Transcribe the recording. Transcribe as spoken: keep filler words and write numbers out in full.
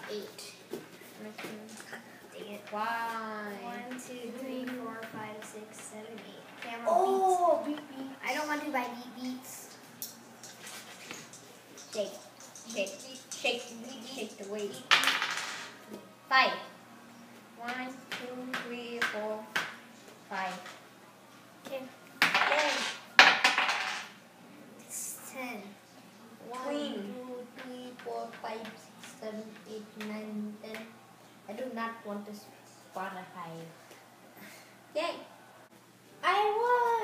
eight. Dang it. Why? One, two, three, four, five, six, seven, eight. Okay, I want Oh, beets. beat beat. I don't want to buy beet beets. Shake, shake, shake, shake the weight. Five. One, two, three, four, five. Okay. Ten. It's ten. One, Queen. two, three, four, five, six, seven, eight, nine, ten. I do not want to spot a five. Yay! I won!